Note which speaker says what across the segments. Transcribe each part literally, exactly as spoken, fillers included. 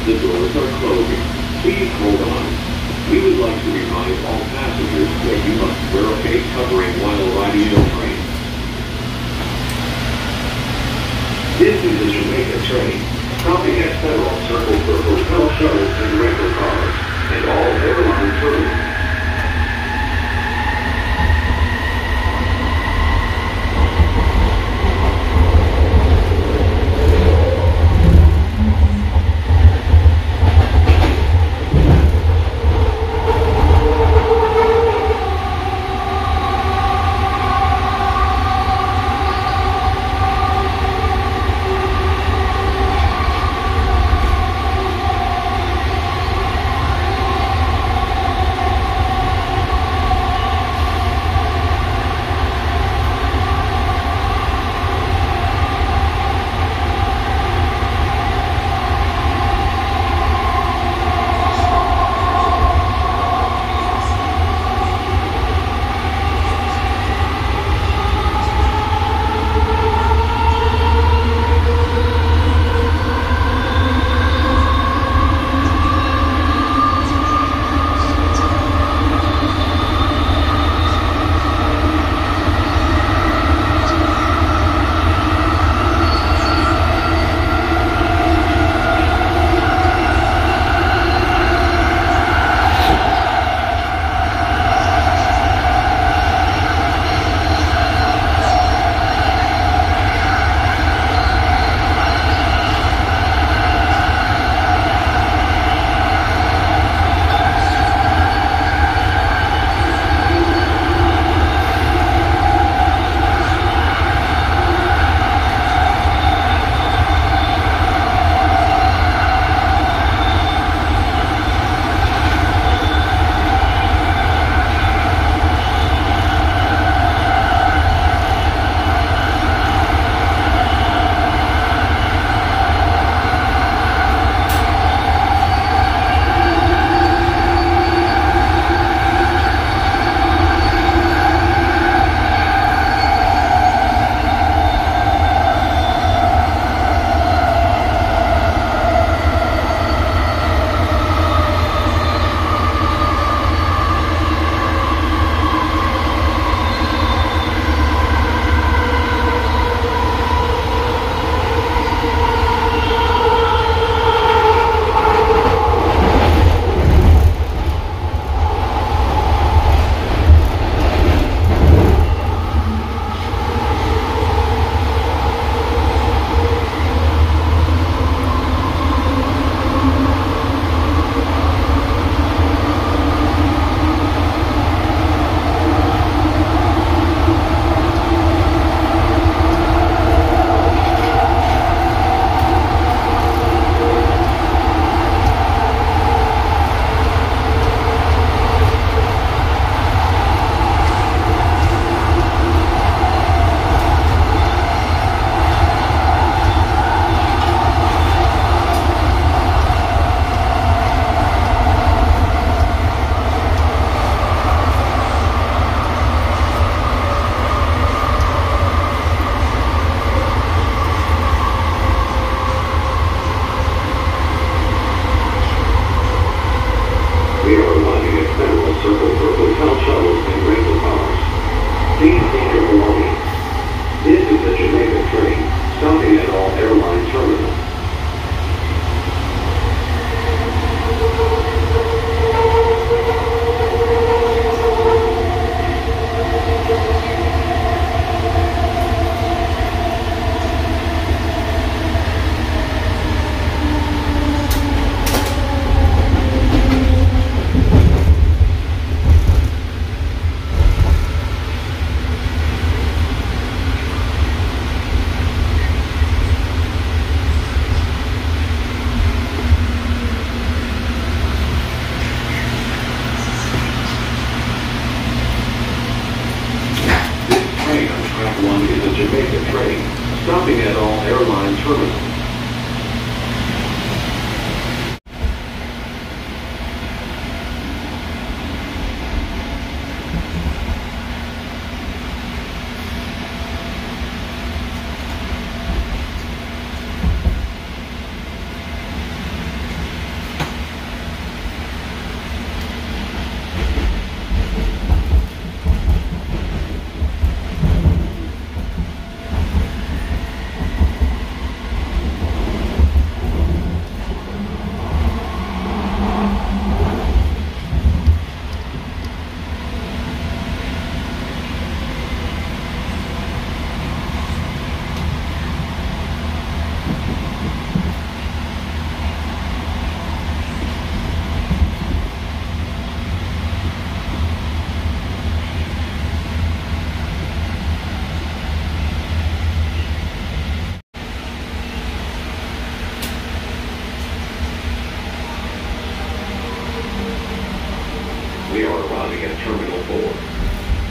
Speaker 1: The doors are closing. Please hold on. We would like to remind all passengers that you must wear a face covering while riding in a train. This is a Jamaica train, stopping at Federal Circle for hotel shuttles and rental cars, and all airline terminals.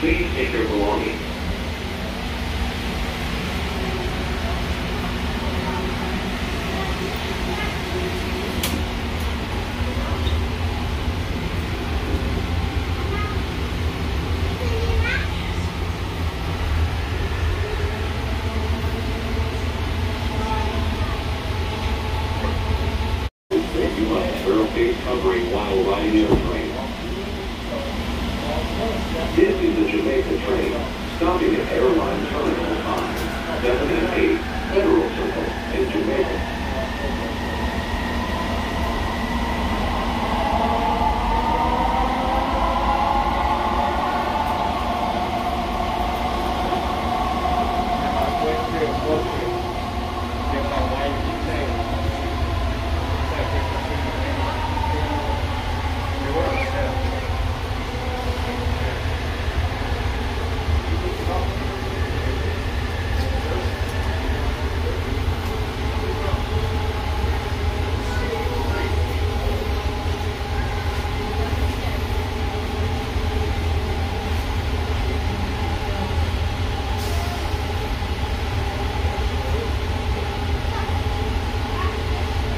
Speaker 1: Please take your belongings. You must wear a face covering while riding airplane. This is the Jamaica train, stopping at Airline Terminal five, seven and eight, Federal Circle, in Jamaica.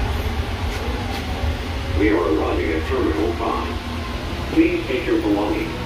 Speaker 1: We are arriving at Terminal five. Please take your belongings.